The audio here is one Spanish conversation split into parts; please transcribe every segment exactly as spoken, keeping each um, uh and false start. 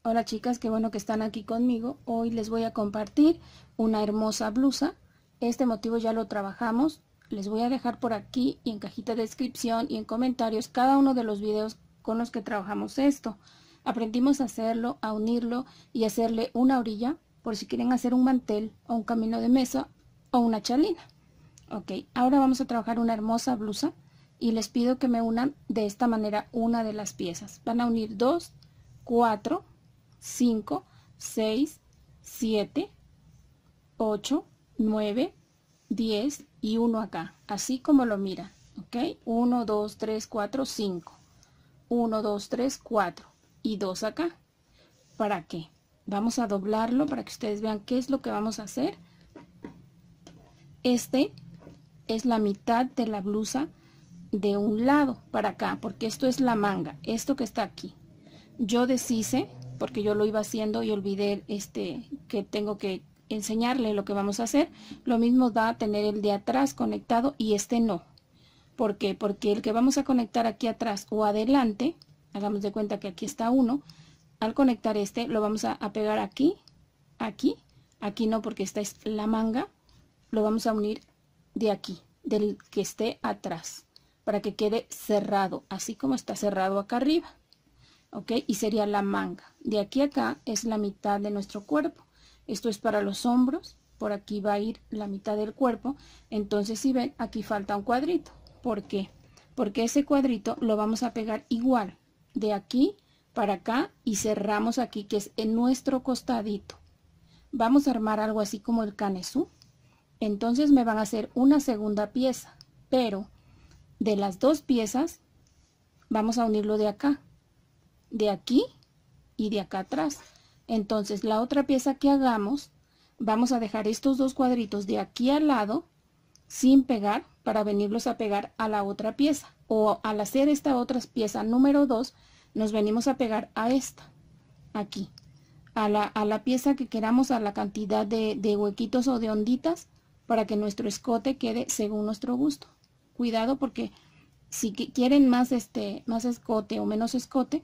Hola chicas, qué bueno que están aquí conmigo. Hoy les voy a compartir una hermosa blusa. Este motivo ya lo trabajamos. Les voy a dejar por aquí y en cajita de descripción y en comentarios cada uno de los videos con los que trabajamos esto. Aprendimos a hacerlo, a unirlo y hacerle una orilla por si quieren hacer un mantel o un camino de mesa o una chalina. Ok, ahora vamos a trabajar una hermosa blusa y les pido que me unan de esta manera una de las piezas. Van a unir dos, cuatro, cinco, seis, siete, ocho, nueve, diez y uno acá, así como lo miran. Ok, uno, dos, tres, cuatro, cinco, uno, dos, tres, cuatro y dos acá. ¿Para qué? Vamos a doblarlo para que ustedes vean qué es lo que vamos a hacer. Este es la mitad de la blusa de un lado para acá, porque esto es la manga, esto que está aquí. Yo deshice porque yo lo iba haciendo y olvidé este que tengo que enseñarle lo que vamos a hacer. Lo mismo da tener el de atrás conectado y este no. ¿Por qué? Porque el que vamos a conectar aquí atrás o adelante, hagamos de cuenta que aquí está uno, al conectar este lo vamos a, a pegar aquí, aquí, aquí no porque esta es la manga, lo vamos a unir de aquí, del que esté atrás, para que quede cerrado, así como está cerrado acá arriba. Ok, y sería la manga. De aquí a acá es la mitad de nuestro cuerpo. Esto es para los hombros. Por aquí va a ir la mitad del cuerpo. Entonces, si ven, aquí falta un cuadrito. ¿Por qué? Porque ese cuadrito lo vamos a pegar igual. De aquí para acá y cerramos aquí, que es en nuestro costadito. Vamos a armar algo así como el canesú. Entonces me van a hacer una segunda pieza. Pero de las dos piezas vamos a unirlo de acá, de aquí y de acá atrás. Entonces la otra pieza que hagamos, vamos a dejar estos dos cuadritos de aquí al lado sin pegar para venirlos a pegar a la otra pieza, o al hacer esta otra pieza número dos nos venimos a pegar a esta aquí, a la, a la pieza que queramos, a la cantidad de, de huequitos o de onditas para que nuestro escote quede según nuestro gusto. Cuidado porque si quieren más este más escote o menos escote,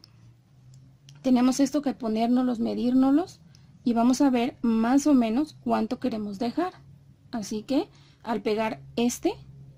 tenemos esto que ponérnoslos, medírnoslos y vamos a ver más o menos cuánto queremos dejar. Así que al pegar este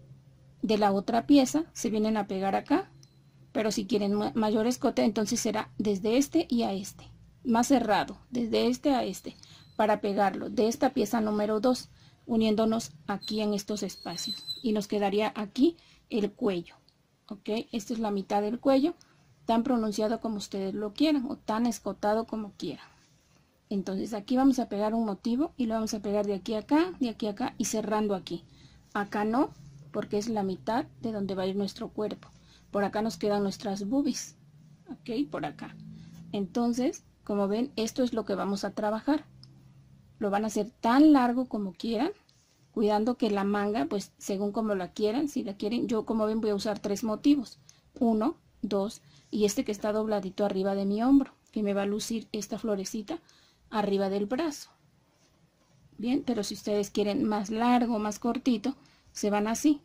de la otra pieza se vienen a pegar acá, pero si quieren mayor escote entonces será desde este y a este, más cerrado, desde este a este, para pegarlo de esta pieza número dos, uniéndonos aquí en estos espacios y nos quedaría aquí el cuello. Ok, esta es la mitad del cuello, tan pronunciado como ustedes lo quieran o tan escotado como quieran. Entonces aquí vamos a pegar un motivo y lo vamos a pegar de aquí a acá, de aquí a acá y cerrando aquí. Acá no, porque es la mitad de donde va a ir nuestro cuerpo. Por acá nos quedan nuestras boobies, ok, por acá. Entonces, como ven, esto es lo que vamos a trabajar. Lo van a hacer tan largo como quieran, cuidando que la manga, pues según como la quieran, si la quieren, yo como ven voy a usar tres motivos. Uno, dos y este que está dobladito arriba de mi hombro, que me va a lucir esta florecita arriba del brazo. Bien, pero si ustedes quieren más largo, más cortito, se van así.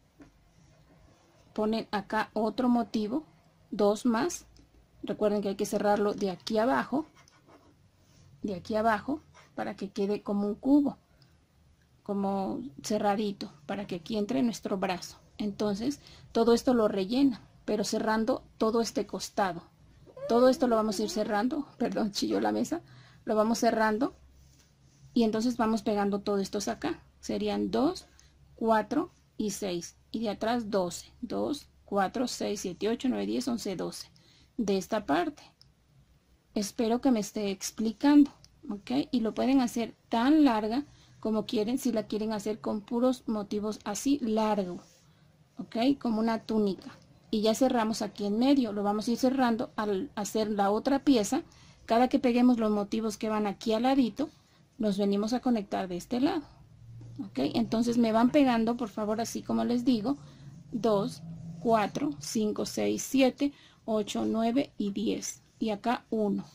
Ponen acá otro motivo, dos más. Recuerden que hay que cerrarlo de aquí abajo, de aquí abajo, para que quede como un cubo, como cerradito, para que aquí entre nuestro brazo. Entonces, todo esto lo rellena, pero cerrando todo este costado. Todo esto lo vamos a ir cerrando, perdón, chilló la mesa, lo vamos cerrando y entonces vamos pegando todo esto acá. Serían dos, cuatro y seis. Y de atrás doce. dos, cuatro, seis, siete, ocho, nueve, diez, once, doce. De esta parte. Espero que me esté explicando, ¿ok? Y lo pueden hacer tan larga como quieren, si la quieren hacer con puros motivos así largo, ¿ok? Como una túnica. Y ya cerramos aquí en medio, lo vamos a ir cerrando al hacer la otra pieza. Cada que peguemos los motivos que van aquí al ladito, los venimos a conectar de este lado, ok. Entonces me van pegando, por favor, así como les digo, dos, cuatro, cinco, seis, siete, ocho, nueve y diez. Y acá uno.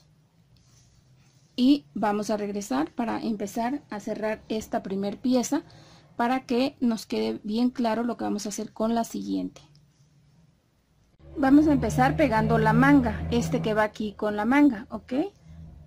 Y vamos a regresar para empezar a cerrar esta primer pieza para que nos quede bien claro lo que vamos a hacer con la siguiente. Vamos a empezar pegando la manga, este que va aquí con la manga, ¿ok?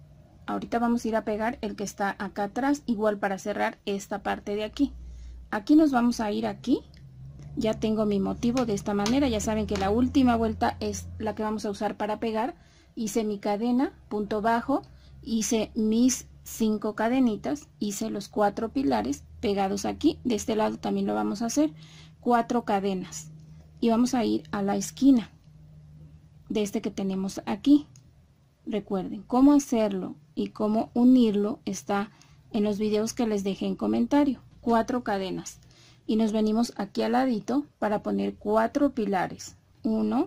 ahorita vamos a ir a pegar el que está acá atrás, igual para cerrar esta parte de aquí. Aquí nos vamos a ir aquí. Ya tengo mi motivo de esta manera. Ya saben que la última vuelta es la que vamos a usar para pegar. Hice mi cadena, punto bajo, hice mis cinco cadenitas, hice los cuatro pilares pegados aquí. De este lado también lo vamos a hacer, cuatro cadenas, y vamos a ir a la esquina de este que tenemos aquí. Recuerden cómo hacerlo y cómo unirlo está en los videos que les dejé en comentario. Cuatro cadenas, y nos venimos aquí al ladito para poner cuatro pilares. Uno,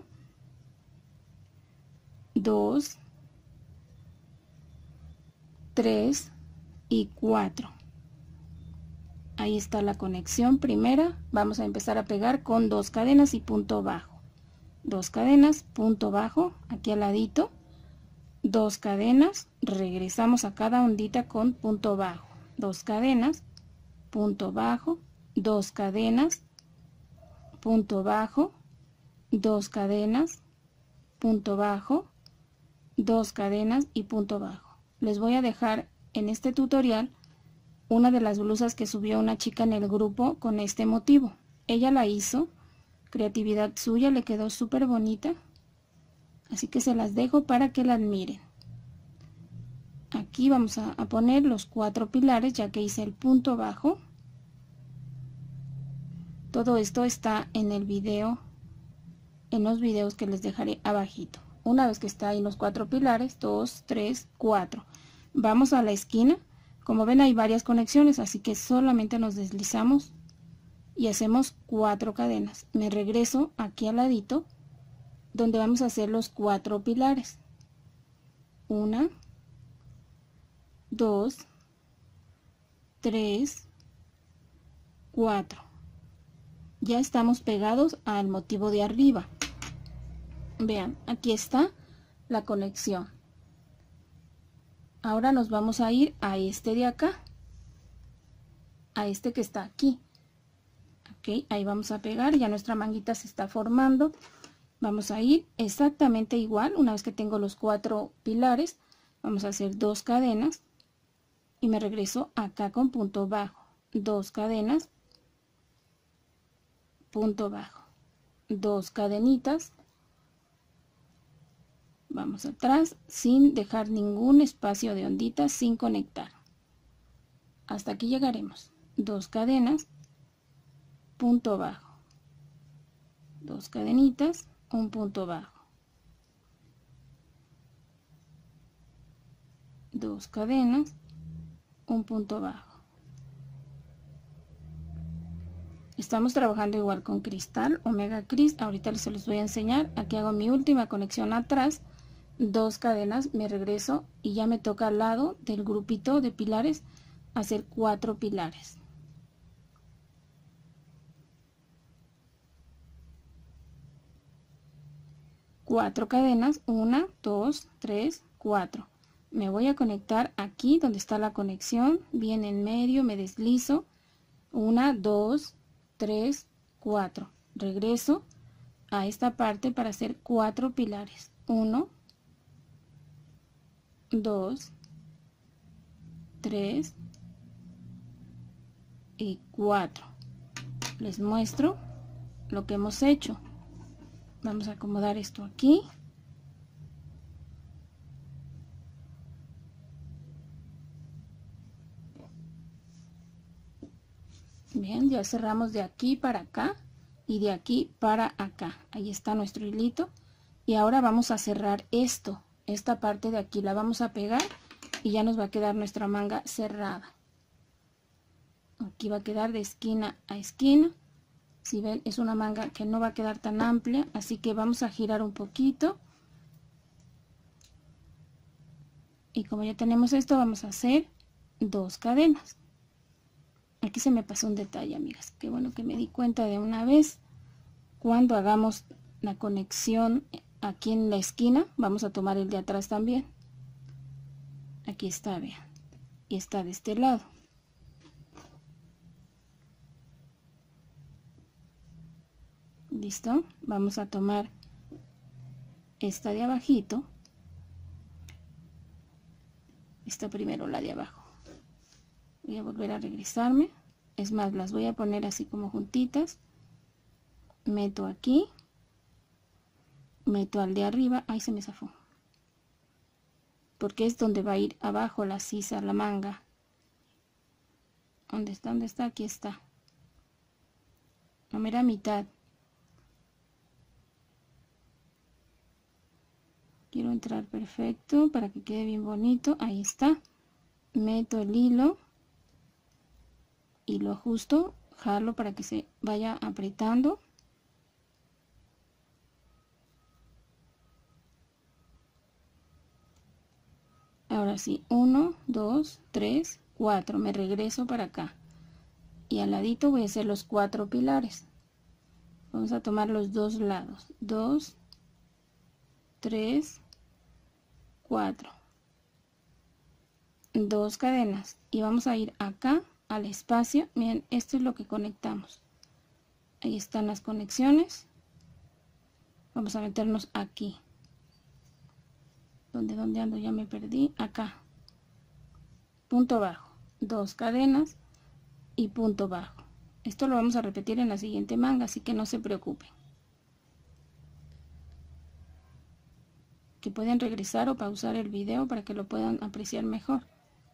dos, tres y cuatro. Ahí está la conexión primera. Vamos a empezar a pegar con dos cadenas y punto bajo. Dos cadenas, punto bajo, aquí al ladito. Dos cadenas, regresamos a cada ondita con punto bajo. Dos cadenas, punto bajo, dos cadenas, punto bajo, dos cadenas, punto bajo, dos cadenas y punto bajo. Les voy a dejar en este tutorial una de las blusas que subió una chica en el grupo con este motivo. Ella la hizo, creatividad suya, le quedó súper bonita, así que se las dejo para que la admiren. Aquí vamos a, a poner los cuatro pilares, ya que hice el punto bajo. Todo esto está en el video, en los videos que les dejaré abajito. Una vez que está ahí los cuatro pilares, dos, tres, cuatro. Vamos a la esquina. Como ven, hay varias conexiones, así que solamente nos deslizamos y hacemos cuatro cadenas. Me regreso aquí al ladito, donde vamos a hacer los cuatro pilares. Una, dos, tres, cuatro. Ya estamos pegados al motivo de arriba. Vean, aquí está la conexión. Ahora nos vamos a ir a este de acá, a este que está aquí. Ok, ahí vamos a pegar, ya nuestra manguita se está formando. Vamos a ir exactamente igual. Una vez que tengo los cuatro pilares, vamos a hacer dos cadenas y me regreso acá con punto bajo. Dos cadenas, punto bajo, dos cadenitas. Vamos atrás sin dejar ningún espacio de ondita, sin conectar. Hasta aquí llegaremos. Dos cadenas, punto bajo, dos cadenitas, un punto bajo, dos cadenas, un punto bajo. Estamos trabajando igual con cristal Omega Cris. Ahorita se los voy a enseñar. Aquí hago mi última conexión atrás, dos cadenas, me regreso y ya me toca al lado del grupito de pilares hacer cuatro pilares. Cuatro cadenas, una, dos, tres, cuatro. Me voy a conectar aquí donde está la conexión, bien en medio, me deslizo, una, dos, tres, cuatro. Regreso a esta parte para hacer cuatro pilares. Uno, dos, tres y cuatro. Les muestro lo que hemos hecho. Vamos a acomodar esto aquí. Bien, ya cerramos de aquí para acá y de aquí para acá. Ahí está nuestro hilito. Y ahora vamos a cerrar esto. Esta parte de aquí la vamos a pegar y ya nos va a quedar nuestra manga cerrada. Aquí va a quedar de esquina a esquina. Si ven, es una manga que no va a quedar tan amplia, así que vamos a girar un poquito. Y como ya tenemos esto, vamos a hacer dos cadenas. Aquí se me pasó un detalle, amigas. Qué bueno que me di cuenta de una vez. Cuando hagamos la conexión aquí en la esquina, vamos a tomar el de atrás también. Aquí está, vean. Y está de este lado. Listo, vamos a tomar esta de abajito, esta esta primero, la de abajo. Voy a volver a regresarme, es más, las voy a poner así como juntitas, meto aquí, meto al de arriba, ahí se me zafó, porque es donde va a ir abajo la sisa, la manga. ¿Dónde está? ¿Dónde está? Aquí está, la mera mitad. Quiero entrar perfecto para que quede bien bonito, ahí está. Meto el hilo y lo ajusto, jalo para que se vaya apretando. Ahora sí, uno, dos, tres, cuatro, me regreso para acá y al ladito voy a hacer los cuatro pilares. Vamos a tomar los dos lados, dos, tres, cuatro, dos cadenas y vamos a ir acá al espacio. Miren, esto es lo que conectamos, ahí están las conexiones. Vamos a meternos aquí, donde donde ando, ya me perdí, acá, punto bajo, dos cadenas y punto bajo. Esto lo vamos a repetir en la siguiente manga, así que no se preocupen, que pueden regresar o pausar el video para que lo puedan apreciar mejor.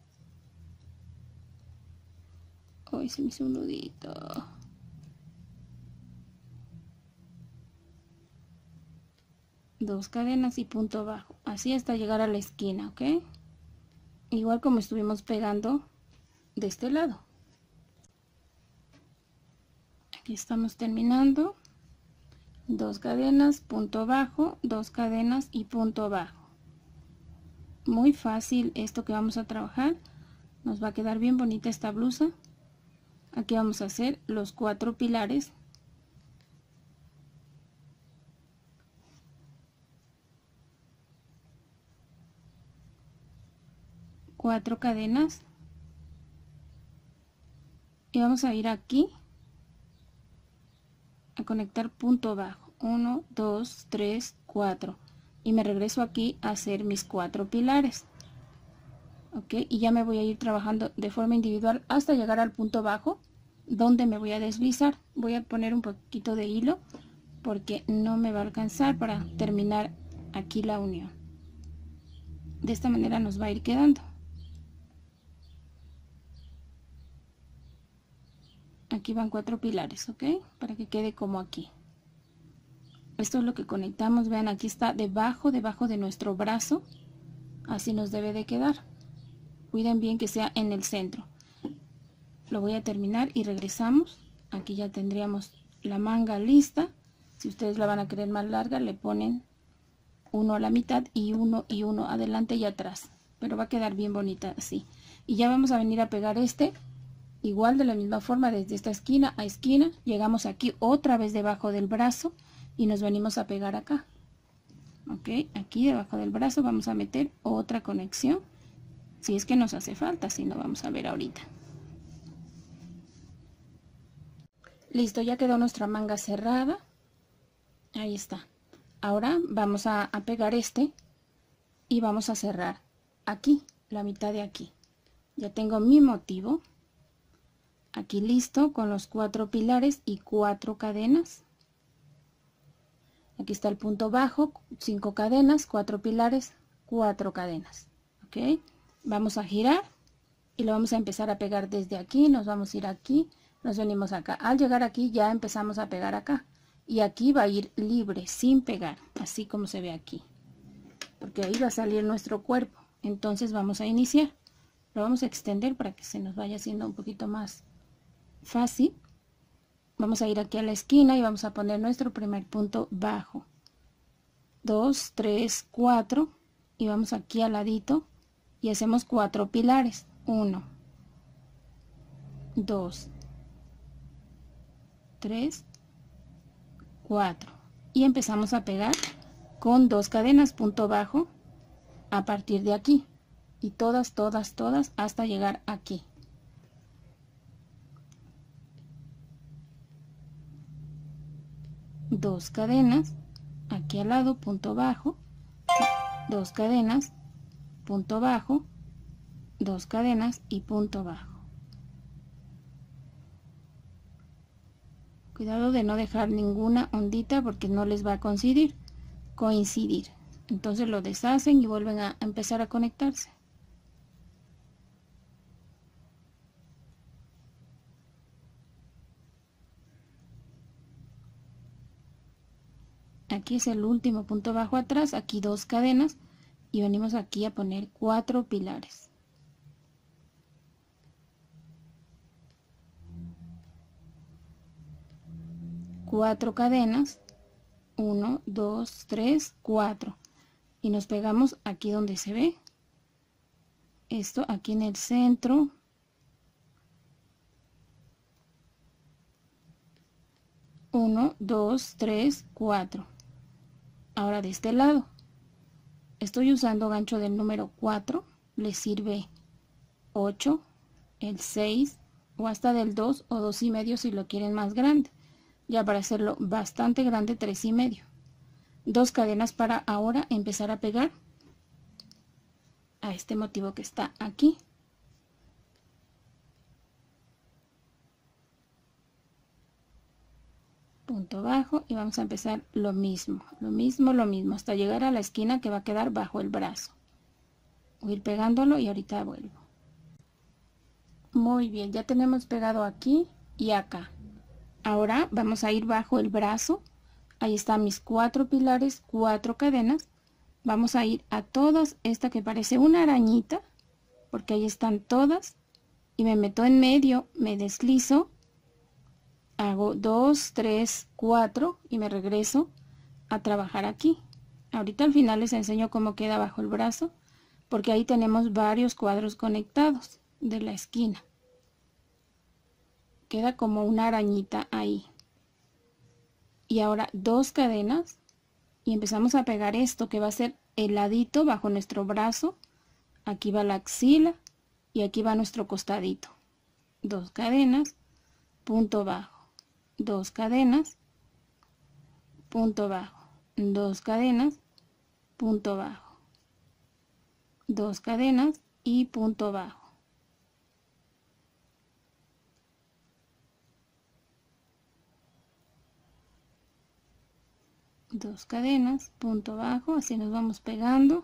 Hoy se me hizo un nudito. Dos cadenas y punto bajo, así hasta llegar a la esquina, ¿ok? Igual como estuvimos pegando de este lado. Aquí estamos terminando. Dos cadenas, punto bajo, dos cadenas y punto bajo. Muy fácil esto que vamos a trabajar. Nos va a quedar bien bonita esta blusa. Aquí vamos a hacer los cuatro pilares. Cuatro cadenas. Y vamos a ir aquí a conectar punto bajo. uno, dos, tres, cuatro. Y me regreso aquí a hacer mis cuatro pilares. Ok, y ya me voy a ir trabajando de forma individual hasta llegar al punto bajo, donde me voy a deslizar. Voy a poner un poquito de hilo porque no me va a alcanzar para terminar aquí la unión. De esta manera nos va a ir quedando. Aquí van cuatro pilares, ok, para que quede como aquí. Esto es lo que conectamos. Vean, aquí está debajo debajo de nuestro brazo, así nos debe de quedar. Cuiden bien que sea en el centro. Lo voy a terminar y regresamos. Aquí ya tendríamos la manga lista. Si ustedes la van a querer más larga, le ponen uno a la mitad y uno y uno adelante y atrás, pero va a quedar bien bonita así. Y ya vamos a venir a pegar este igual de la misma forma, desde esta esquina a esquina. Llegamos aquí otra vez debajo del brazo y nos venimos a pegar acá. Ok, aquí debajo del brazo vamos a meter otra conexión, si es que nos hace falta, si no vamos a ver ahorita. Listo, ya quedó nuestra manga cerrada. Ahí está. Ahora vamos a, a pegar este y vamos a cerrar aquí, la mitad de aquí. Ya tengo mi motivo aquí listo con los cuatro pilares y cuatro cadenas. Aquí está el punto bajo, cinco cadenas, cuatro pilares, cuatro cadenas. Ok, vamos a girar y lo vamos a empezar a pegar desde aquí. Nos vamos a ir aquí, nos venimos acá. Al llegar aquí ya empezamos a pegar acá y aquí va a ir libre, sin pegar, así como se ve aquí, porque ahí va a salir nuestro cuerpo. Entonces vamos a iniciar, lo vamos a extender para que se nos vaya haciendo un poquito más fácil. Vamos a ir aquí a la esquina y vamos a poner nuestro primer punto bajo, dos, tres, cuatro, y vamos aquí al ladito y hacemos cuatro pilares, uno, dos, tres, cuatro, y empezamos a pegar con dos cadenas, punto bajo, a partir de aquí, y todas, todas, todas hasta llegar aquí. Dos cadenas, aquí al lado, punto bajo, dos cadenas, punto bajo, dos cadenas y punto bajo. Cuidado de no dejar ninguna ondita porque no les va a coincidir, coincidir. Entonces lo deshacen y vuelven a empezar a conectarse. Aquí es el último punto bajo atrás, aquí dos cadenas y venimos aquí a poner cuatro pilares. Cuatro cadenas, uno, dos, tres, cuatro. Y nos pegamos aquí donde se ve. Esto aquí en el centro. uno, dos, tres, cuatro. Ahora de este lado. Estoy usando gancho del número cuatro. Le sirve ocho, el seis o hasta del dos o dos y medio si lo quieren más grande. Ya para hacerlo bastante grande, tres y medio. Dos cadenas para ahora empezar a pegar a este motivo que está aquí. Punto bajo y vamos a empezar lo mismo, lo mismo, lo mismo, hasta llegar a la esquina que va a quedar bajo el brazo. Voy a ir pegándolo y ahorita vuelvo. Muy bien, ya tenemos pegado aquí y acá. Ahora vamos a ir bajo el brazo. Ahí están mis cuatro pilares, cuatro cadenas. Vamos a ir a todas, esta que parece una arañita, porque ahí están todas. Y me meto en medio, me deslizo. Hago dos, tres, cuatro y me regreso a trabajar aquí. Ahorita al final les enseño cómo queda bajo el brazo, porque ahí tenemos varios cuadros conectados de la esquina. Queda como una arañita ahí. Y ahora dos cadenas y empezamos a pegar esto que va a ser el ladito bajo nuestro brazo. Aquí va la axila y aquí va nuestro costadito. Dos cadenas, punto bajo. Dos cadenas, punto bajo, dos cadenas, punto bajo, dos cadenas y punto bajo. Dos cadenas, punto bajo, así nos vamos pegando.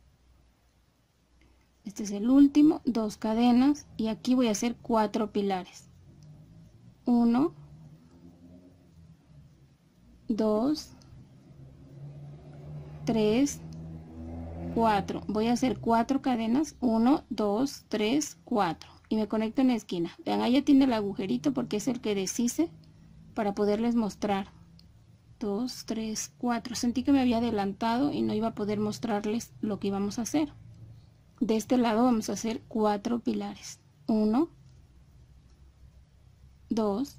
Este es el último, dos cadenas y aquí voy a hacer cuatro pilares. Uno, dos, tres, cuatro. Voy a hacer cuatro cadenas, uno, dos, tres, cuatro y me conecto en la esquina. Vean, ahí ya tiene el agujerito porque es el que deshice para poderles mostrar. dos, tres, cuatro. Sentí que me había adelantado y no iba a poder mostrarles lo que íbamos a hacer. De este lado vamos a hacer cuatro pilares. uno, dos,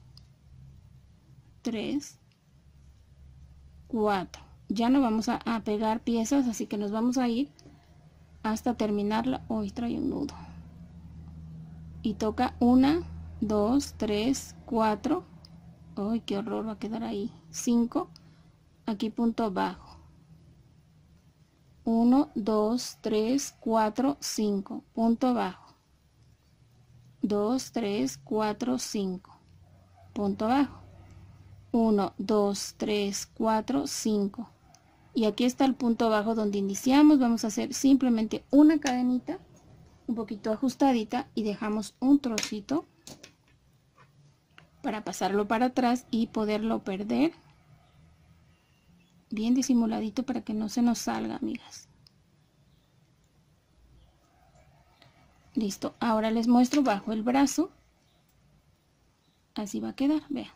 tres, cuatro. Ya no vamos a, a pegar piezas, así que nos vamos a ir hasta terminarla. Hoy trae un nudo y toca una, dos, tres, cuatro. Ay, qué horror, va a quedar ahí. cinco, aquí punto bajo. uno, dos, tres, cuatro, cinco, punto bajo. dos, tres, cuatro, cinco, punto bajo. uno, dos, tres, cuatro, cinco. Y aquí está el punto bajo donde iniciamos. Vamos a hacer simplemente una cadenita un poquito ajustadita y dejamos un trocito para pasarlo para atrás y poderlo perder bien disimuladito para que no se nos salga, amigas. Listo, ahora les muestro bajo el brazo. Así va a quedar, vean.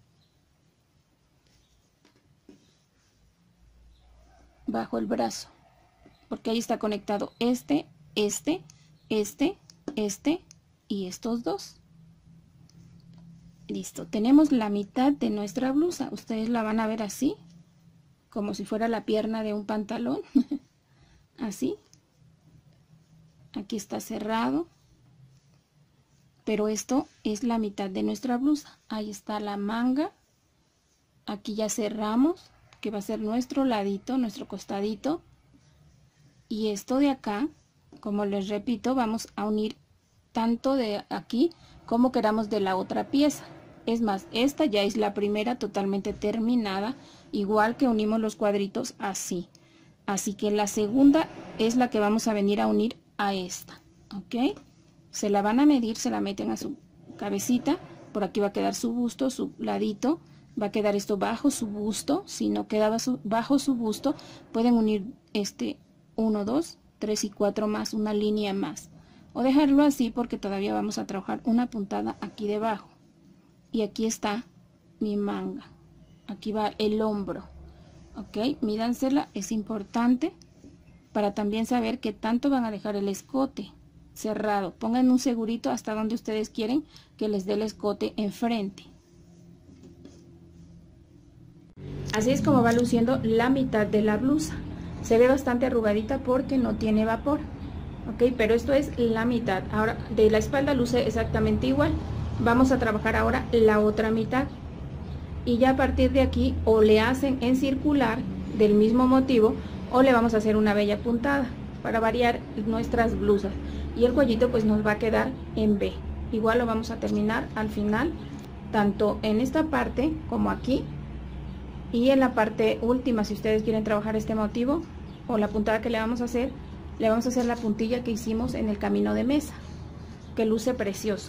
Bajo el brazo, porque ahí está conectado este, este, este, este y estos dos. Listo, tenemos la mitad de nuestra blusa. Ustedes la van a ver así, como si fuera la pierna de un pantalón. Así. Aquí está cerrado. Pero esto es la mitad de nuestra blusa. Ahí está la manga. Aquí ya cerramos, que va a ser nuestro ladito, nuestro costadito. Y esto de acá, Como les repito, vamos a unir tanto de aquí como queramos de la otra pieza. Es más, esta ya es la primera totalmente terminada, igual que unimos los cuadritos así. Así que la segunda es la que vamos a venir a unir a esta, ¿ok? Se la van a medir, se la meten a su cabecita, por aquí va a quedar su busto, su ladito, va a quedar esto bajo su busto. Si no quedaba su, bajo su busto, pueden unir este uno, dos, tres y cuatro más, una línea más. O dejarlo así porque todavía vamos a trabajar una puntada aquí debajo. Y aquí está mi manga. Aquí va el hombro. Ok, mídansela, es importante para también saber qué tanto van a dejar el escote cerrado. Pongan un segurito hasta donde ustedes quieren que les dé el escote enfrente. Así es como va luciendo la mitad de la blusa. Se ve bastante arrugadita porque no tiene vapor. Ok, pero esto es la mitad. Ahora de la espalda luce exactamente igual. Vamos a trabajar ahora la otra mitad. Y ya a partir de aquí o le hacen en circular del mismo motivo o le vamos a hacer una bella puntada para variar nuestras blusas. Y el cuellito pues nos va a quedar en V. Igual lo vamos a terminar al final, tanto en esta parte como aquí. Y en la parte última, si ustedes quieren trabajar este motivo o la puntada que le vamos a hacer, le vamos a hacer la puntilla que hicimos en el camino de mesa, que luce precioso.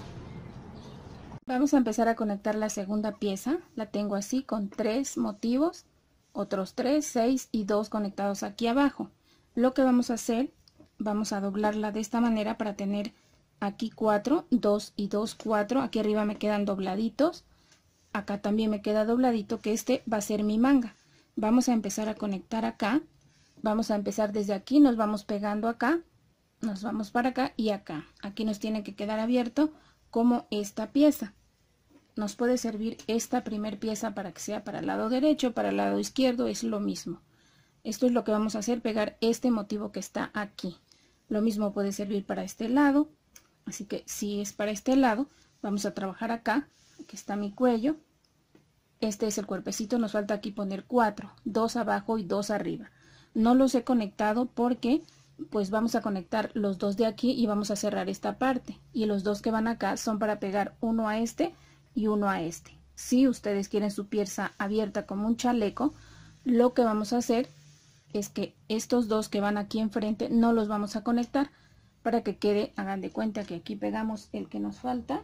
Vamos a empezar a conectar la segunda pieza. La tengo así con tres motivos, otros tres, seis y dos conectados aquí abajo. Lo que vamos a hacer, vamos a doblarla de esta manera para tener aquí cuatro, dos y dos, cuatro. Aquí arriba me quedan dobladitos. Acá también me queda dobladito, que este va a ser mi manga. Vamos a empezar a conectar acá. Vamos a empezar desde aquí, nos vamos pegando acá, nos vamos para acá y acá. Aquí nos tiene que quedar abierto como esta pieza. Nos puede servir esta primer pieza para que sea para el lado derecho, para el lado izquierdo, es lo mismo. Esto es lo que vamos a hacer, pegar este motivo que está aquí. Lo mismo puede servir para este lado, así que si es para este lado, vamos a trabajar acá, aquí está mi cuello. Este es el cuerpecito, nos falta aquí poner cuatro, dos abajo y dos arriba. No los he conectado porque pues vamos a conectar los dos de aquí y vamos a cerrar esta parte. Y los dos que van acá son para pegar uno a este y uno a este. Si ustedes quieren su pieza abierta como un chaleco, lo que vamos a hacer es que estos dos que van aquí enfrente no los vamos a conectar para que quede, hagan de cuenta que aquí pegamos el que nos falta.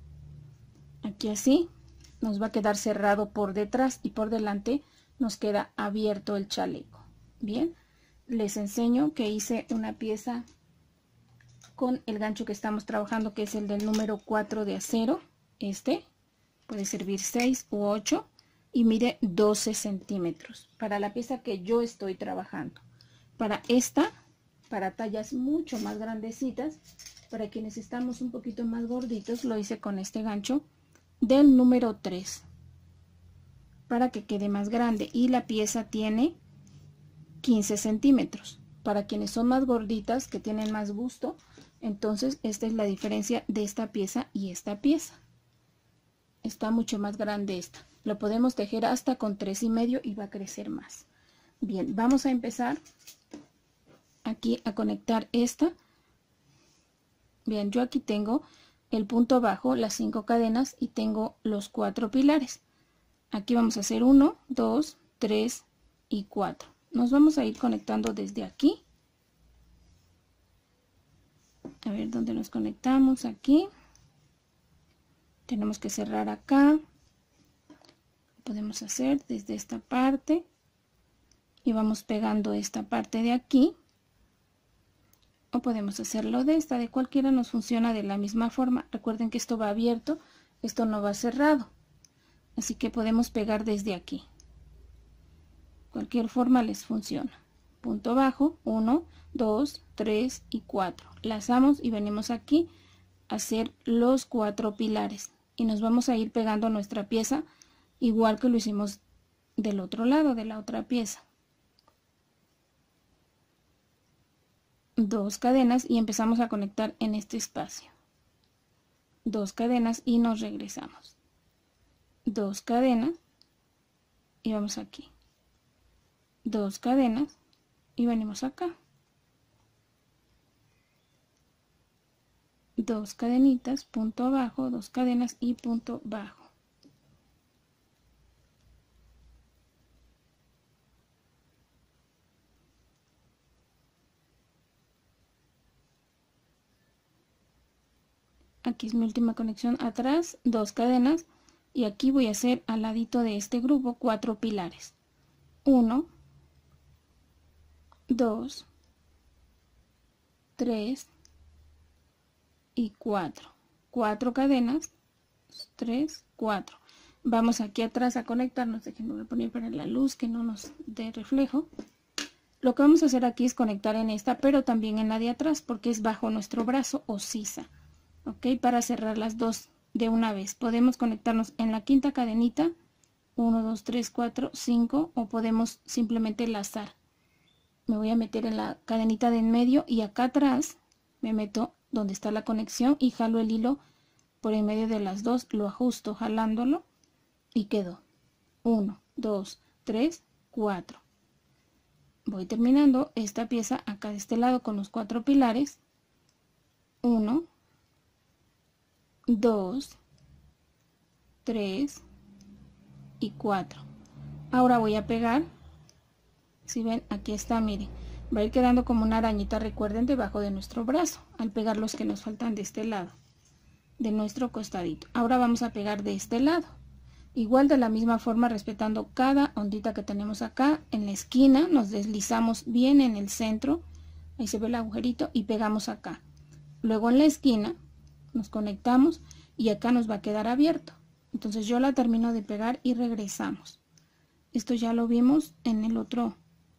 Aquí así, nos va a quedar cerrado por detrás y por delante nos queda abierto el chaleco. Bien, les enseño que hice una pieza con el gancho que estamos trabajando, que es el del número cuatro de acero. Este puede servir seis u ocho y mide doce centímetros para la pieza que yo estoy trabajando. Para esta, para tallas mucho más grandecitas, para quienes estamos un poquito más gorditos, lo hice con este gancho del número tres para que quede más grande, y la pieza tiene quince centímetros. Para quienes son más gorditas, que tienen más gusto, entonces esta es la diferencia de esta pieza y esta pieza. Está mucho más grande esta. Lo podemos tejer hasta con tres y medio y va a crecer más. Bien, vamos a empezar aquí a conectar esta. Bien, yo aquí tengo el punto bajo, las cinco cadenas, y tengo los cuatro pilares. Aquí vamos a hacer uno, dos, tres y cuatro. Nos vamos a ir conectando desde aquí. A ver dónde nos conectamos. Aquí. Tenemos que cerrar acá. Podemos hacer desde esta parte. Y vamos pegando esta parte de aquí. O podemos hacerlo de esta. De cualquiera nos funciona de la misma forma. Recuerden que esto va abierto. Esto no va cerrado. Así que podemos pegar desde aquí. Cualquier forma les funciona. Punto bajo, uno, dos, tres y cuatro. Lazamos y venimos aquí a hacer los cuatro pilares. Y nos vamos a ir pegando nuestra pieza igual que lo hicimos del otro lado, de la otra pieza. Dos cadenas y empezamos a conectar en este espacio. Dos cadenas y nos regresamos. Dos cadenas y vamos aquí. Dos cadenas y venimos acá. dos cadenitas, punto bajo, dos cadenas y punto bajo. Aquí es mi última conexión atrás, dos cadenas, y aquí voy a hacer al ladito de este grupo cuatro pilares. uno, dos, tres y cuatro. cuatro cadenas, tres, cuatro. Vamos aquí atrás a conectarnos. Déjenme poner para la luz que no nos dé reflejo. Lo que vamos a hacer aquí es conectar en esta, pero también en la de atrás, porque es bajo nuestro brazo o sisa. Ok, para cerrar las dos de una vez. Podemos conectarnos en la quinta cadenita, uno, dos, tres, cuatro, cinco, o podemos simplemente lazar. Me voy a meter en la cadenita de en medio y acá atrás me meto donde está la conexión y jalo el hilo por en medio de las dos, lo ajusto jalándolo y quedó. uno, dos, tres, cuatro. Voy terminando esta pieza acá de este lado con los cuatro pilares. uno, dos, tres y cuatro. Ahora voy a pegar. Si ven, aquí está, miren, va a ir quedando como una arañita, recuerden, debajo de nuestro brazo, al pegar los que nos faltan de este lado, de nuestro costadito. Ahora vamos a pegar de este lado, igual de la misma forma, respetando cada ondita que tenemos acá. En la esquina nos deslizamos bien en el centro, ahí se ve el agujerito, y pegamos acá. Luego en la esquina nos conectamos y acá nos va a quedar abierto. Entonces yo la termino de pegar y regresamos. Esto ya lo vimos en el otro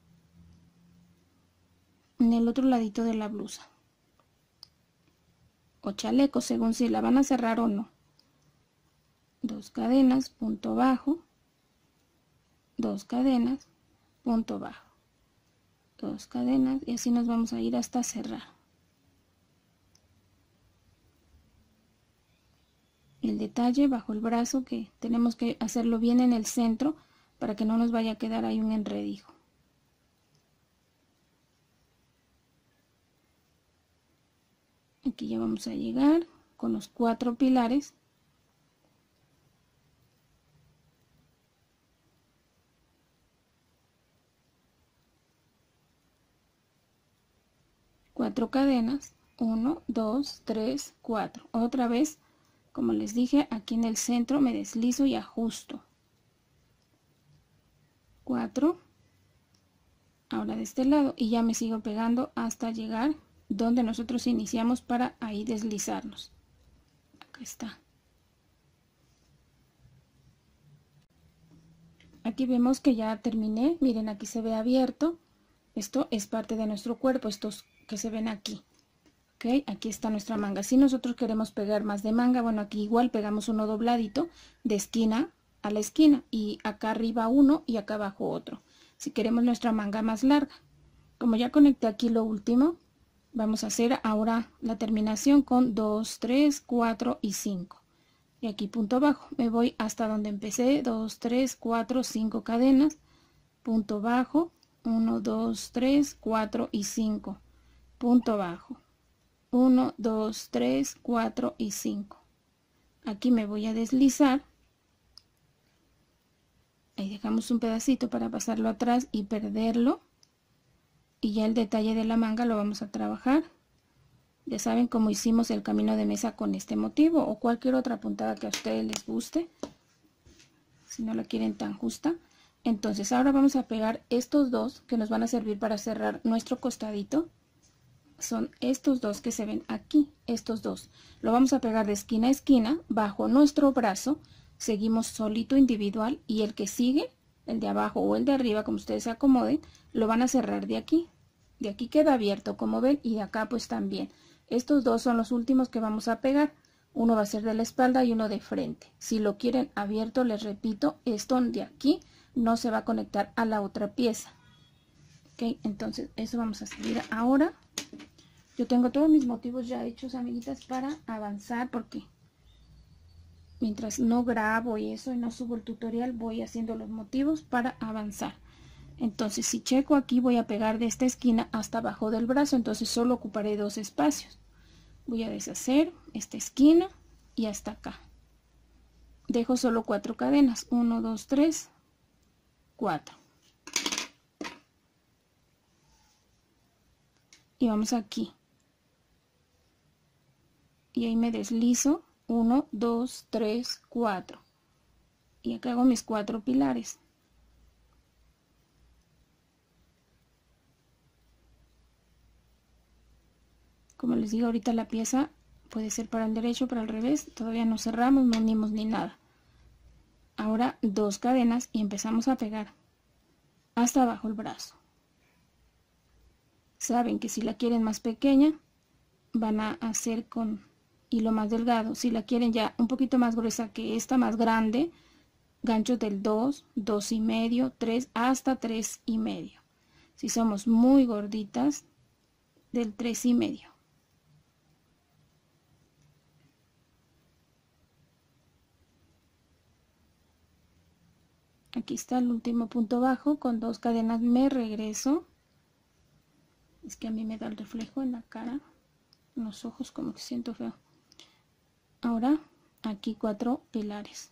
en el otro ladito de la blusa o chaleco, según si la van a cerrar o no. Dos cadenas, punto bajo, dos cadenas, punto bajo, dos cadenas, y así nos vamos a ir hasta cerrar. El detalle bajo el brazo, que tenemos que hacerlo bien en el centro para que no nos vaya a quedar ahí un enredijo. Aquí ya vamos a llegar con los cuatro pilares. Cuatro cadenas, uno, dos, tres, cuatro. Otra vez, como les dije, aquí en el centro me deslizo y ajusto. cuatro. Ahora de este lado, y ya me sigo pegando hasta llegar donde nosotros iniciamos para ahí deslizarnos. Acá está. Aquí vemos que ya terminé. Miren, aquí se ve abierto. Esto es parte de nuestro cuerpo, estos que se ven aquí. Ok, aquí está nuestra manga. Si nosotros queremos pegar más de manga, bueno, aquí igual pegamos uno dobladito de esquina a la esquina, y acá arriba uno y acá abajo otro. Si queremos nuestra manga más larga. Como ya conecté aquí lo último, vamos a hacer ahora la terminación con dos, tres, cuatro y cinco. Y aquí punto bajo. Me voy hasta donde empecé. dos, tres, cuatro, cinco cadenas. Punto bajo. uno, dos, tres, cuatro y cinco. Punto bajo. uno, dos, tres, cuatro y cinco. Aquí me voy a deslizar. Ahí dejamos un pedacito para pasarlo atrás y perderlo. Y ya el detalle de la manga lo vamos a trabajar. Ya saben cómo hicimos el camino de mesa con este motivo, o cualquier otra puntada que a ustedes les guste, si no la quieren tan justa. Entonces ahora vamos a pegar estos dos que nos van a servir para cerrar nuestro costadito. Son estos dos que se ven aquí, estos dos. Lo vamos a pegar de esquina a esquina bajo nuestro brazo. Seguimos solito individual, y el que sigue, el de abajo o el de arriba, como ustedes se acomoden, lo van a cerrar de aquí. De aquí queda abierto, como ven, y de acá pues también. Estos dos son los últimos que vamos a pegar. Uno va a ser de la espalda y uno de frente. Si lo quieren abierto, les repito, esto de aquí no se va a conectar a la otra pieza. Ok, entonces eso vamos a seguir ahora. Yo tengo todos mis motivos ya hechos, amiguitas, para avanzar, porque mientras no grabo y eso y no subo el tutorial, voy haciendo los motivos para avanzar. Entonces si checo aquí, voy a pegar de esta esquina hasta abajo del brazo, entonces solo ocuparé dos espacios. Voy a deshacer esta esquina y hasta acá. Dejo solo cuatro cadenas, uno, dos, tres, cuatro. Y vamos aquí. Y ahí me deslizo, uno, dos, tres, cuatro. Y acá hago mis cuatro pilares. Como les digo, ahorita la pieza puede ser para el derecho, para el revés. Todavía no cerramos, no unimos ni nada. Ahora dos cadenas y empezamos a pegar hasta abajo el brazo. Saben que si la quieren más pequeña, van a hacer con hilo más delgado. Si la quieren ya un poquito más gruesa que esta, más grande, ganchos del dos, dos y medio, tres, hasta tres y medio. Si somos muy gorditas, del tres y medio. Aquí está el último punto bajo, con dos cadenas me regreso. Es que a mí me da el reflejo en la cara, en los ojos, como que siento feo. Ahora aquí cuatro pilares.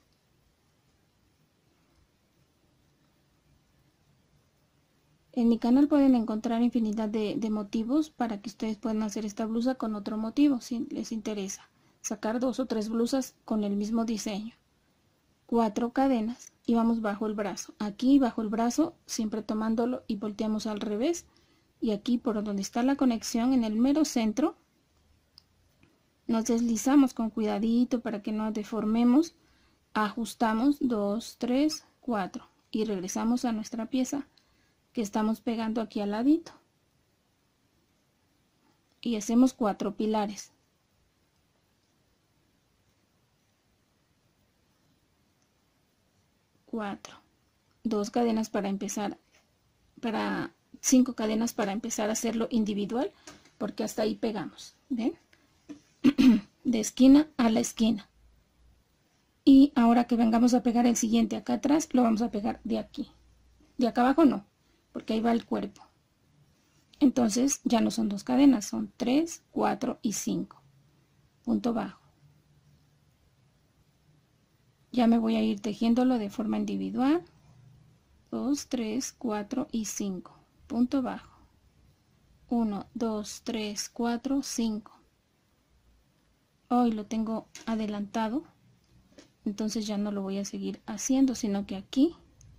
En mi canal pueden encontrar infinidad de, de motivos para que ustedes puedan hacer esta blusa con otro motivo, si les interesa. Sacar dos o tres blusas con el mismo diseño. Cuatro cadenas y vamos bajo el brazo. Aquí bajo el brazo, siempre tomándolo y volteamos al revés. Y aquí por donde está la conexión, en el mero centro, nos deslizamos con cuidadito para que no deformemos. Ajustamos dos, tres, cuatro y regresamos a nuestra pieza que estamos pegando aquí al ladito. Y hacemos cuatro pilares. Cuatro. Dos cadenas para empezar, para cinco cadenas para empezar a hacerlo individual, porque hasta ahí pegamos, ¿ven? De esquina a la esquina. Y ahora que vengamos a pegar el siguiente acá atrás, lo vamos a pegar de aquí. De acá abajo no, porque ahí va el cuerpo. Entonces ya no son dos cadenas, son tres, cuatro y cinco. Punto bajo. Ya me voy a ir tejiéndolo de forma individual. dos, tres, cuatro y cinco. Punto bajo. uno, dos, tres, cuatro, cinco. Hoy lo tengo adelantado, entonces ya no lo voy a seguir haciendo, sino que aquí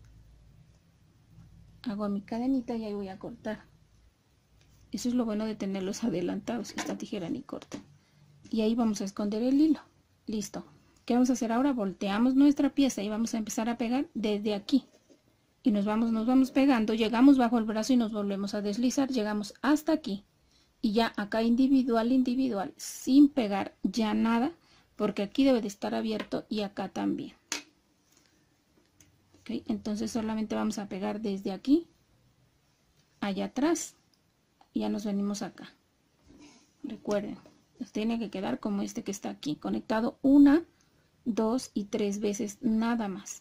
hago mi cadenita y ahí voy a cortar. Eso es lo bueno de tenerlos adelantados, que esta tijera ni corta. Y ahí vamos a esconder el hilo. Listo. ¿Qué vamos a hacer ahora? Volteamos nuestra pieza y vamos a empezar a pegar desde aquí. Y nos vamos, nos vamos pegando, llegamos bajo el brazo y nos volvemos a deslizar, llegamos hasta aquí. Y ya acá individual, individual, sin pegar ya nada, porque aquí debe de estar abierto y acá también. ¿Okay? Entonces solamente vamos a pegar desde aquí, allá atrás, y ya nos venimos acá. Recuerden, nos tiene que quedar como este que está aquí, conectado una, dos y tres veces nada más.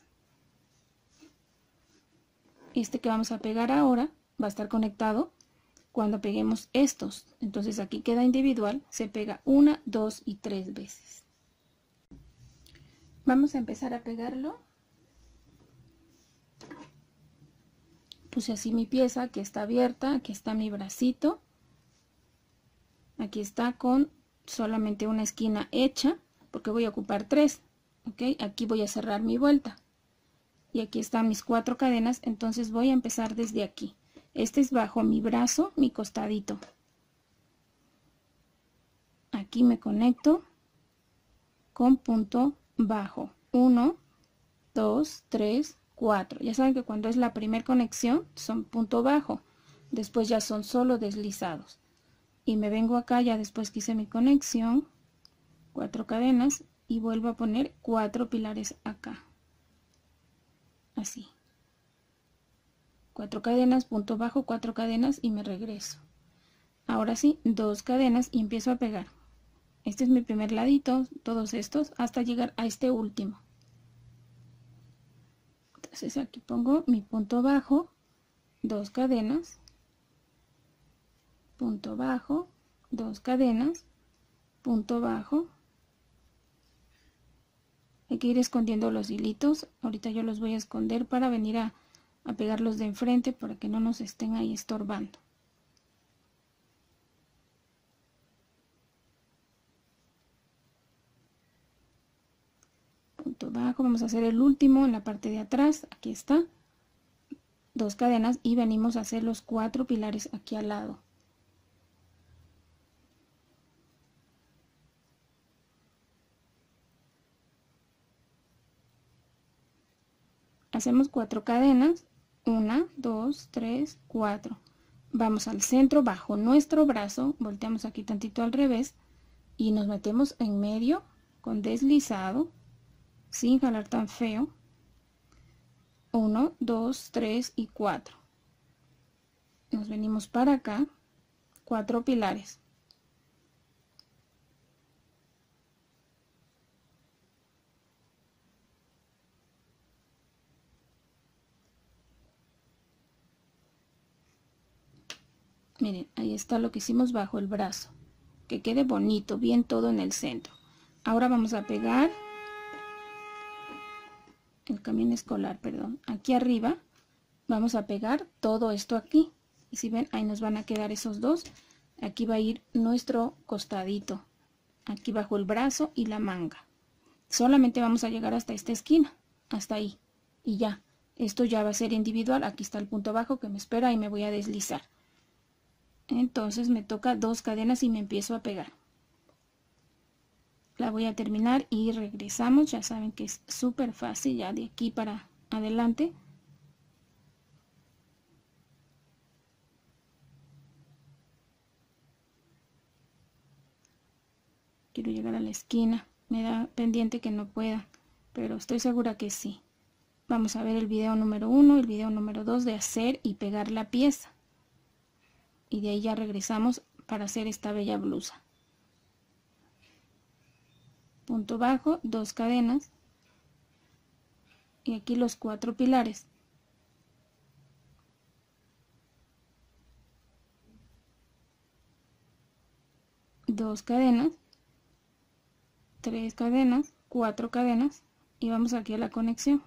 Este que vamos a pegar ahora va a estar conectado cuando peguemos estos. Entonces aquí queda individual, se pega una, dos y tres veces. Vamos a empezar a pegarlo. Puse así mi pieza, que está abierta, aquí está mi bracito. Aquí está con solamente una esquina hecha, porque voy a ocupar tres. ¿Okay? Aquí voy a cerrar mi vuelta. Y aquí están mis cuatro cadenas, entonces voy a empezar desde aquí. Este es bajo mi brazo, mi costadito. Aquí me conecto con punto bajo. uno, dos, tres, cuatro. Ya saben que cuando es la primera conexión son punto bajo. Después ya son solo deslizados. Y me vengo acá ya después que hice mi conexión. Cuatro cadenas y vuelvo a poner cuatro pilares acá. Así. Cuatro cadenas, punto bajo, cuatro cadenas y me regreso. Ahora sí, dos cadenas y empiezo a pegar. Este es mi primer ladito, todos estos, hasta llegar a este último. Entonces aquí pongo mi punto bajo, dos cadenas, punto bajo, dos cadenas, punto bajo. Hay que ir escondiendo los hilitos. Ahorita yo los voy a esconder para venir a, a pegarlos de enfrente para que no nos estén ahí estorbando. Punto bajo. Vamos a hacer el último en la parte de atrás. Aquí está. Dos cadenas y venimos a hacer los cuatro pilares aquí al lado. Hacemos cuatro cadenas, una, dos, tres, cuatro. Vamos al centro bajo nuestro brazo, volteamos aquí tantito al revés y nos metemos en medio con deslizado, sin jalar tan feo. uno, dos, tres y cuatro. Nos venimos para acá, cuatro pilares. Miren, ahí está lo que hicimos bajo el brazo. Que quede bonito, bien todo en el centro. Ahora vamos a pegar el camión escolar, perdón. Aquí arriba vamos a pegar todo esto aquí. Y si ven, ahí nos van a quedar esos dos. Aquí va a ir nuestro costadito. Aquí bajo el brazo y la manga. Solamente vamos a llegar hasta esta esquina. Hasta ahí. Y ya. Esto ya va a ser individual. Aquí está el punto bajo que me espera y me voy a deslizar. Entonces me toca dos cadenas y me empiezo a pegar. La voy a terminar y regresamos. Ya saben que es súper fácil ya de aquí para adelante. Quiero llegar a la esquina. Me da pendiente que no pueda, pero estoy segura que sí. Vamos a ver el video número uno, el video número dos de hacer y pegar la pieza. Y de ahí ya regresamos para hacer esta bella blusa. Punto bajo, dos cadenas. Y aquí los cuatro pilares. Dos cadenas. Tres cadenas. Cuatro cadenas. Y vamos aquí a la conexión.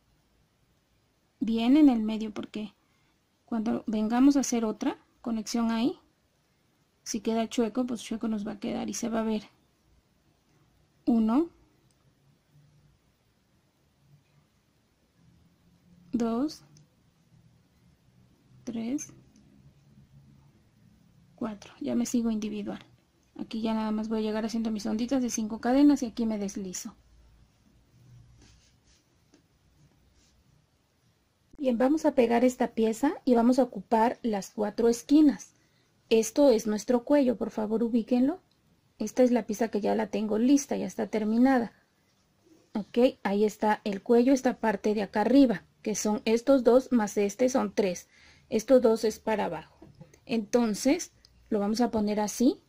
Bien en el medio porque cuando vengamos a hacer otra conexión ahí, si queda chueco, pues chueco nos va a quedar y se va a ver. Uno, dos, tres, cuatro. Ya me sigo individual. Aquí ya nada más voy a llegar haciendo mis onditas de cinco cadenas y aquí me deslizo. Bien, vamos a pegar esta pieza y vamos a ocupar las cuatro esquinas. Esto es nuestro cuello, por favor ubíquenlo. Esta es la pieza que ya la tengo lista, ya está terminada. Ok, ahí está el cuello, esta parte de acá arriba, que son estos dos más este son tres. Estos dos es para abajo. Entonces, lo vamos a poner así.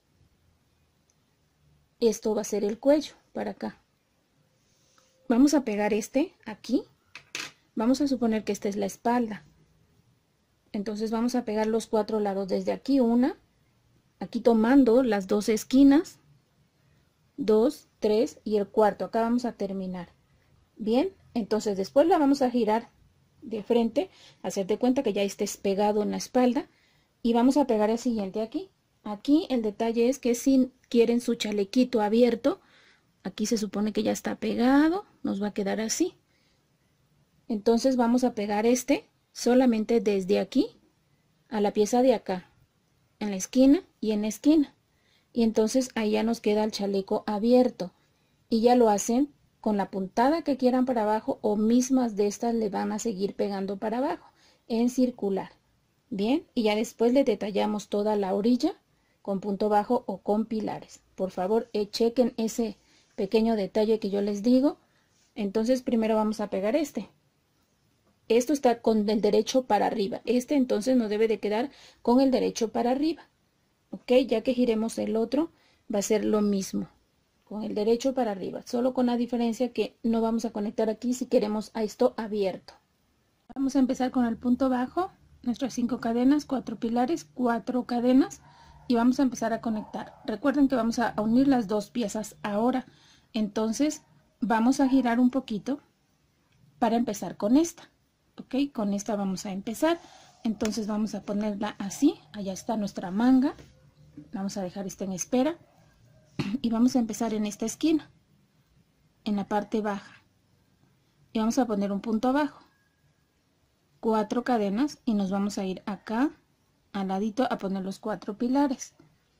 Esto va a ser el cuello, para acá. Vamos a pegar este aquí. Vamos a suponer que esta es la espalda. Entonces vamos a pegar los cuatro lados desde aquí, una, aquí tomando las dos esquinas, dos, tres y el cuarto. Acá vamos a terminar. Bien, entonces después la vamos a girar de frente, hacer de cuenta que ya estés pegado en la espalda y vamos a pegar el siguiente aquí. Aquí el detalle es que si quieren su chalequito abierto, aquí se supone que ya está pegado, nos va a quedar así. Entonces vamos a pegar este solamente desde aquí a la pieza de acá, en la esquina y en la esquina. Y entonces ahí ya nos queda el chaleco abierto. Y ya lo hacen con la puntada que quieran para abajo o mismas de estas le van a seguir pegando para abajo en circular. Bien, y ya después le detallamos toda la orilla con punto bajo o con pilares. Por favor, eh, chequen ese pequeño detalle que yo les digo. Entonces primero vamos a pegar este. Esto está con el derecho para arriba. Este entonces no debe de quedar con el derecho para arriba. Ok, ya que giremos el otro, va a ser lo mismo. Con el derecho para arriba. Solo con la diferencia que no vamos a conectar aquí si queremos a esto abierto. Vamos a empezar con el punto bajo. Nuestras cinco cadenas, cuatro pilares, cuatro cadenas. y vamos a empezar a conectar. Recuerden que vamos a unir las dos piezas ahora, entonces vamos a girar un poquito para empezar con esta. Ok, con esta vamos a empezar. Entonces vamos a ponerla así. Allá está nuestra manga. Vamos a dejar esta en espera y vamos a empezar en esta esquina, en la parte baja, y vamos a poner un punto abajo, cuatro cadenas, y nos vamos a ir acá al ladito a poner los cuatro pilares.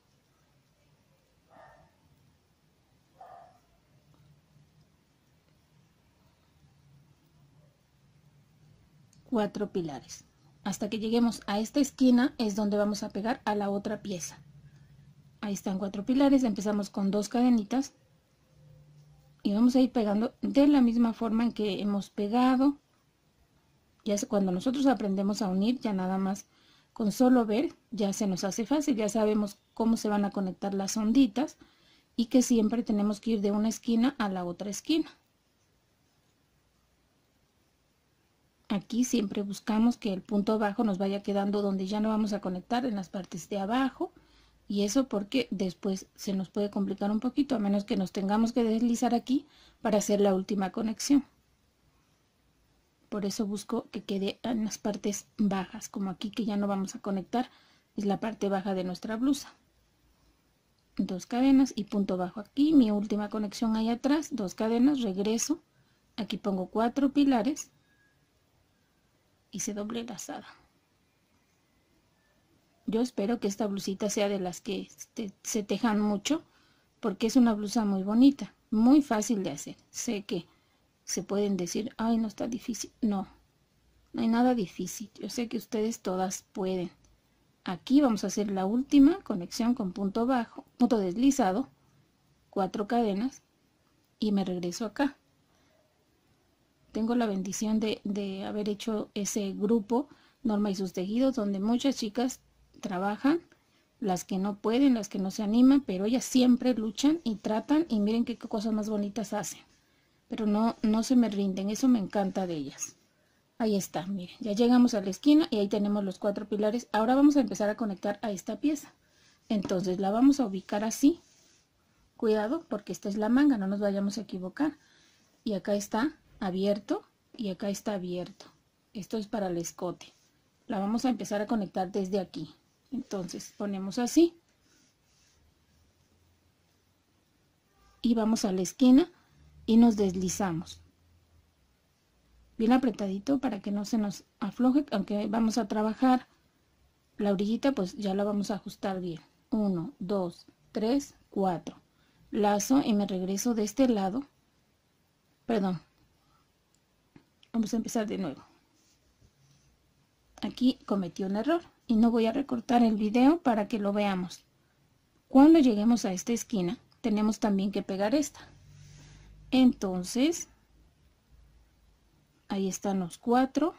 Cuatro pilares. Hasta que lleguemos a esta esquina es donde vamos a pegar a la otra pieza. Ahí están cuatro pilares. Empezamos con dos cadenitas y vamos a ir pegando de la misma forma en que hemos pegado. Ya es cuando nosotros aprendemos a unir, ya nada más con solo ver ya se nos hace fácil. Ya sabemos cómo se van a conectar las onditas y que siempre tenemos que ir de una esquina a la otra esquina. Aquí siempre buscamos que el punto bajo nos vaya quedando donde ya no vamos a conectar, en las partes de abajo, y eso porque después se nos puede complicar un poquito, a menos que nos tengamos que deslizar aquí para hacer la última conexión. Por eso busco que quede en las partes bajas, como aquí que ya no vamos a conectar, es la parte baja de nuestra blusa. Dos cadenas y punto bajo aquí, mi última conexión ahí atrás, dos cadenas, regreso, aquí pongo cuatro pilares, hice doble lazada. Yo espero que esta blusita sea de las que te, se tejan mucho, porque es una blusa muy bonita, muy fácil de hacer. Sé que se pueden decir, ay, no está difícil. No, no hay nada difícil. Yo sé que ustedes todas pueden. Aquí vamos a hacer la última conexión con punto bajo, punto deslizado, cuatro cadenas, y me regreso acá. Tengo la bendición de, de haber hecho ese grupo Norma y sus tejidos, donde muchas chicas trabajan, las que no pueden, las que no se animan, pero ellas siempre luchan y tratan, y miren qué cosas más bonitas hacen. Pero no, no se me rinden, eso me encanta de ellas. Ahí está, miren, ya llegamos a la esquina y ahí tenemos los cuatro pilares. Ahora vamos a empezar a conectar a esta pieza. Entonces la vamos a ubicar así. Cuidado, porque esta es la manga, no nos vayamos a equivocar. Y acá está abierto y acá está abierto. Esto es para el escote. La vamos a empezar a conectar desde aquí. Entonces ponemos así y vamos a la esquina y nos deslizamos bien apretadito para que no se nos afloje, aunque vamos a trabajar la orillita, pues ya la vamos a ajustar bien. Uno, dos, tres, cuatro. Lazo y me regreso de este lado. Perdón, vamos a empezar de nuevo. Aquí cometí un error y no voy a recortar el video para que lo veamos. Cuando lleguemos a esta esquina tenemos también que pegar esta. Entonces ahí están los cuatro,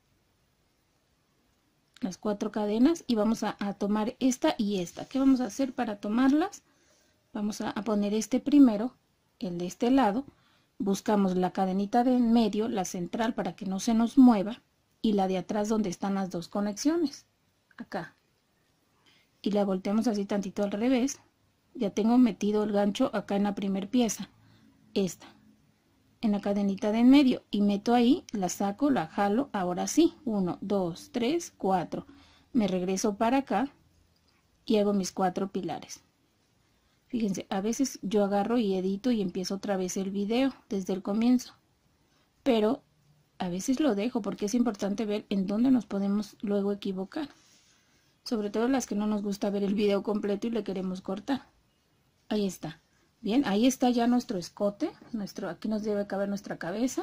las cuatro cadenas, y vamos a, a tomar esta y esta. ¿Qué vamos a hacer para tomarlas? Vamos a, a poner este primero, el de este lado, buscamos la cadenita de en medio, la central, para que no se nos mueva, y la de atrás donde están las dos conexiones, acá, y la volteamos así tantito al revés. Ya tengo metido el gancho acá en la primer pieza, esta, en la cadenita de en medio, y meto ahí, la saco, la jalo. Ahora sí, uno, dos, tres, cuatro, me regreso para acá y hago mis cuatro pilares. Fíjense, a veces yo agarro y edito y empiezo otra vez el video desde el comienzo, pero a veces lo dejo porque es importante ver en dónde nos podemos luego equivocar, sobre todo las que no nos gusta ver el video completo y le queremos cortar. Ahí está. Bien, ahí está ya nuestro escote, nuestro, aquí nos debe caber nuestra cabeza.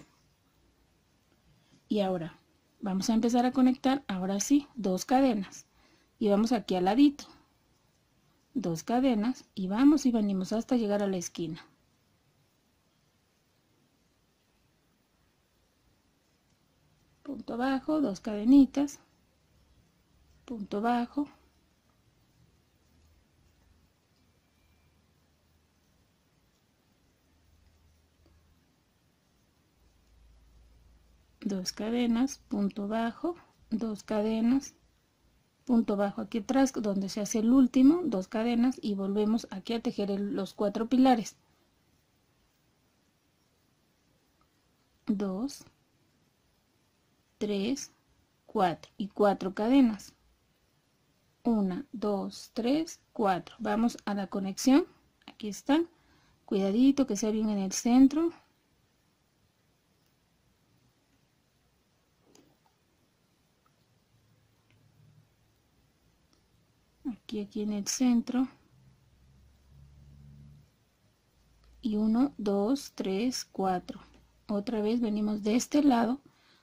Y ahora vamos a empezar a conectar, ahora sí, dos cadenas. Y vamos aquí al ladito. Dos cadenas y vamos y venimos hasta llegar a la esquina. Punto bajo, dos cadenitas. Punto bajo. Dos cadenas, punto bajo, dos cadenas, punto bajo aquí atrás donde se hace el último, dos cadenas, y volvemos aquí a tejer el, los cuatro pilares. Dos, tres, cuatro y cuatro cadenas. Una, dos, tres, cuatro. Vamos a la conexión. Aquí están. Cuidadito que sea bien en el centro. Aquí, aquí en el centro. Y uno, dos, tres, cuatro. Otra vez venimos de este lado.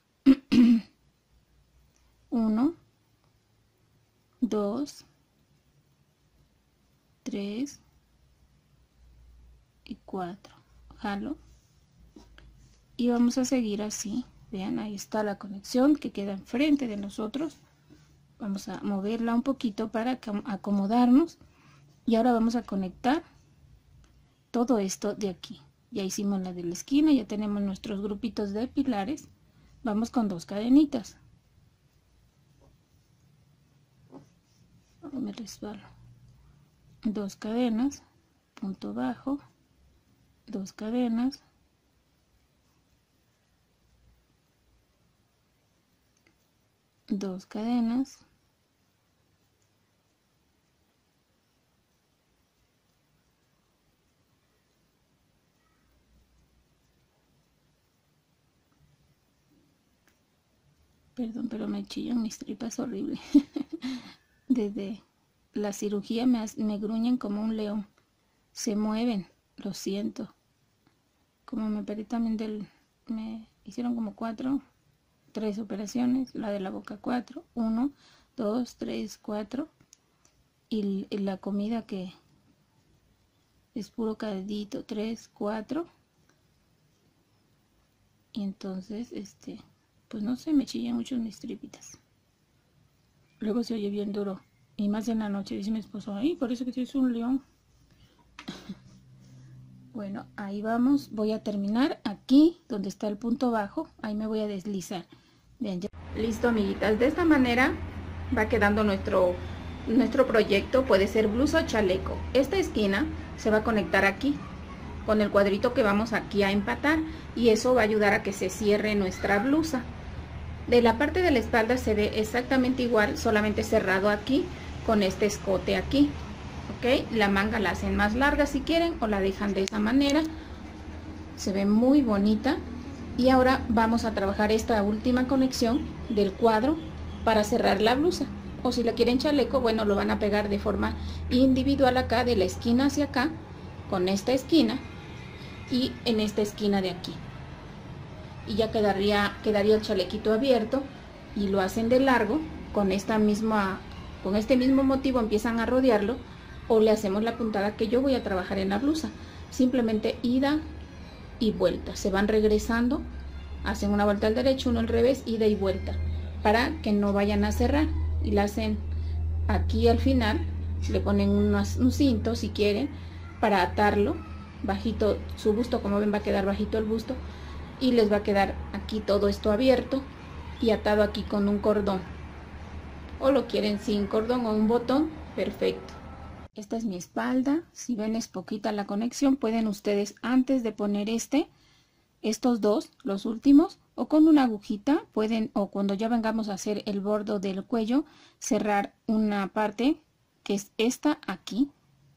Uno, dos, tres y cuatro. Jalo. Y vamos a seguir así. Vean, ahí está la conexión que queda enfrente de nosotros. Vamos a moverla un poquito para acomodarnos. Y ahora vamos a conectar todo esto de aquí. Ya hicimos la de la esquina, ya tenemos nuestros grupitos de pilares. Vamos con dos cadenitas. Oh, me resbalo. Dos cadenas, punto bajo, dos cadenas, dos cadenas, perdón, pero me chillan mis tripas horrible. Desde la cirugía me, me gruñen como un león, se mueven, lo siento. Como me operé también del, me hicieron como cuatro, tres operaciones, la de la boca cuatro, uno, dos, tres, cuatro, y, y la comida que es puro caldito, tres, cuatro, y entonces, este, pues no sé, me chillan mucho mis tripitas. Luego se oye bien duro, y más en la noche, dice mi esposo, ay, por eso que tienes un león. Bueno, ahí vamos, voy a terminar aquí, donde está el punto bajo, ahí me voy a deslizar. Bien, ya. Listo, amiguitas, de esta manera va quedando nuestro, nuestro proyecto, puede ser blusa o chaleco. Esta esquina se va a conectar aquí, con el cuadrito que vamos aquí a empatar, y eso va a ayudar a que se cierre nuestra blusa. De la parte de la espalda se ve exactamente igual, solamente cerrado aquí, con este escote aquí. Ok, la manga la hacen más larga si quieren, o la dejan de esa manera. Se ve muy bonita. Y ahora vamos a trabajar esta última conexión del cuadro para cerrar la blusa. O si la quieren chaleco, bueno, lo van a pegar de forma individual acá, de la esquina hacia acá, con esta esquina y en esta esquina de aquí. Y ya quedaría, quedaría el chalequito abierto, y lo hacen de largo con esta misma, con este mismo motivo empiezan a rodearlo, o le hacemos la puntada que yo voy a trabajar en la blusa. Simplemente ida y vuelta, se van regresando, hacen una vuelta al derecho, uno al revés, ida y vuelta, para que no vayan a cerrar. Y la hacen aquí al final, le ponen unos, un cinto si quieren para atarlo bajito, su busto, como ven va a quedar bajito el busto, y les va a quedar aquí todo esto abierto y atado aquí con un cordón, o lo quieren sin cordón o un botón, perfecto. Esta es mi espalda, si ven es poquita la conexión, pueden ustedes antes de poner este, estos dos, los últimos, o con una agujita pueden, o cuando ya vengamos a hacer el bordo del cuello, cerrar una parte que es esta aquí,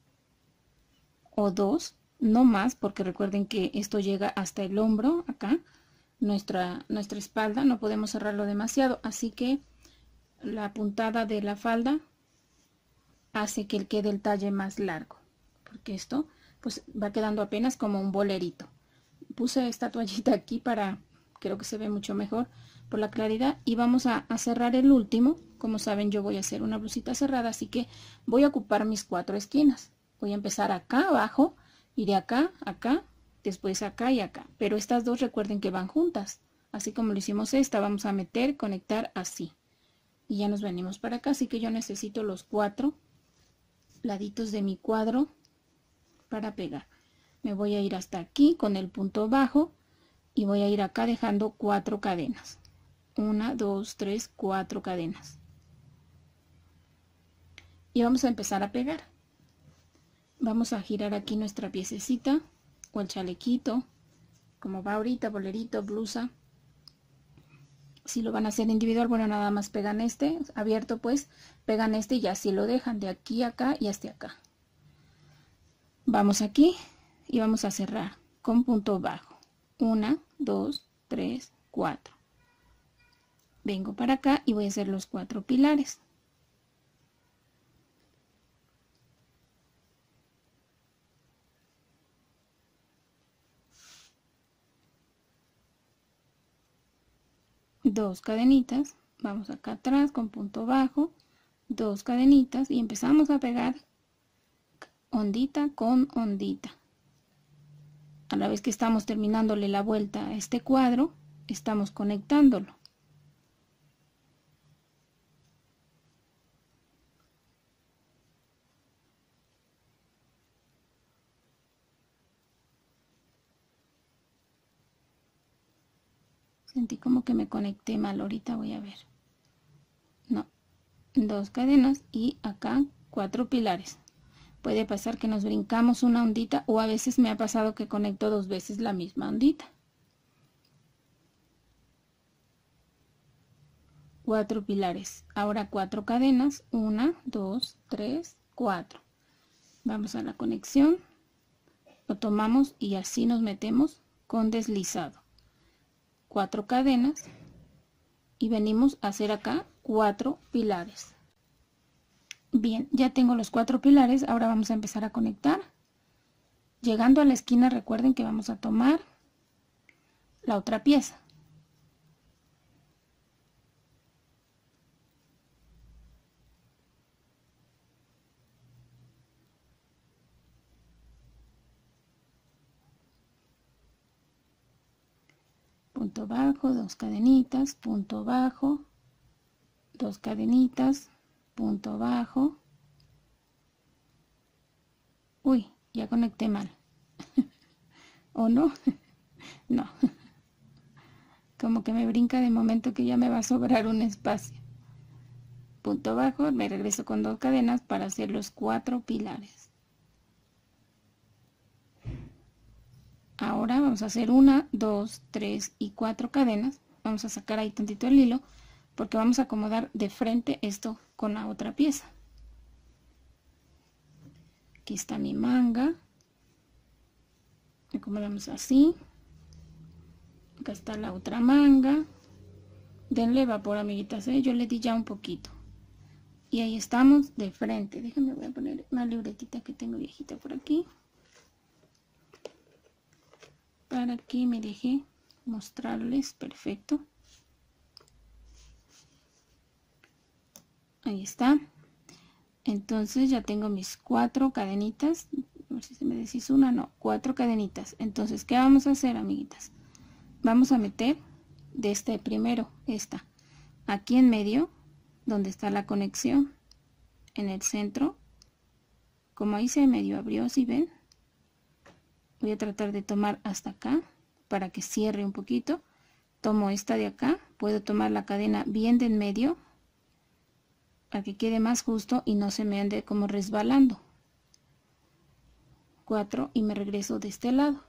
o dos, no más, porque recuerden que esto llega hasta el hombro acá, nuestra, nuestra espalda, no podemos cerrarlo demasiado, así que la puntada de la falda hace que quede el talle más largo, porque esto pues va quedando apenas como un bolerito. Puse esta toallita aquí para, creo que se ve mucho mejor por la claridad, y vamos a, a cerrar el último. Como saben, yo voy a hacer una blusita cerrada, así que voy a ocupar mis cuatro esquinas. Voy a empezar acá abajo, iré acá, acá, después acá y acá, pero estas dos recuerden que van juntas, así como lo hicimos esta, vamos a meter, conectar así, y ya nos venimos para acá. Así que yo necesito los cuatro laditos de mi cuadro para pegar. Me voy a ir hasta aquí con el punto bajo y voy a ir acá dejando cuatro cadenas, una, dos, tres, cuatro cadenas. y vamos a empezar a pegar. Vamos a girar aquí nuestra piececita o el chalequito, como va ahorita, bolerito, blusa. Si lo van a hacer individual, bueno, nada más pegan este, abierto pues, pegan este y así lo dejan de aquí a acá y hasta acá. Vamos aquí y vamos a cerrar con punto bajo. Una, dos, tres, cuatro. Vengo para acá y voy a hacer los cuatro pilares. Dos cadenitas, vamos acá atrás con punto bajo, dos cadenitas y empezamos a pegar ondita con ondita. A la vez que estamos terminándole la vuelta a este cuadro, estamos conectándolo. Sentí como que me conecté mal, ahorita voy a ver. No, dos cadenas y acá cuatro pilares. Puede pasar que nos brincamos una ondita o a veces me ha pasado que conecto dos veces la misma ondita. Cuatro pilares. Ahora cuatro cadenas. Una, dos, tres, cuatro. Vamos a la conexión. Lo tomamos y así nos metemos con deslizado. Cuatro cadenas y venimos a hacer acá cuatro pilares. Bien, ya tengo los cuatro pilares. Ahora vamos a empezar a conectar. Llegando a la esquina, recuerden que vamos a tomar la otra pieza. Punto bajo, dos cadenitas, punto bajo, dos cadenitas, punto bajo. Uy, ya conecté mal. ¿O no? No. Como que me brinca de momento que ya me va a sobrar un espacio. Punto bajo, me regreso con dos cadenas para hacer los cuatro pilares. Ahora vamos a hacer una, dos, tres y cuatro cadenas. Vamos a sacar ahí tantito el hilo porque vamos a acomodar de frente esto con la otra pieza. Aquí está mi manga. Acomodamos así. Acá está la otra manga. Denle vapor, amiguitas, ¿eh? Yo le di ya un poquito. Y ahí estamos de frente. Déjenme, voy a poner una libretita que tengo viejita por aquí, para que me deje mostrarles. Perfecto. Ahí está. Entonces ya tengo mis cuatro cadenitas. A ver si se me deshizo una. No, cuatro cadenitas. Entonces, ¿qué vamos a hacer, amiguitas? Vamos a meter de este primero, esta, aquí en medio, donde está la conexión, en el centro. Como ahí se medio abrió, si ven, voy a tratar de tomar hasta acá para que cierre un poquito. Tomo esta de acá, puedo tomar la cadena bien de en medio para que quede más justo y no se me ande como resbalando. Cuatro y me regreso de este lado.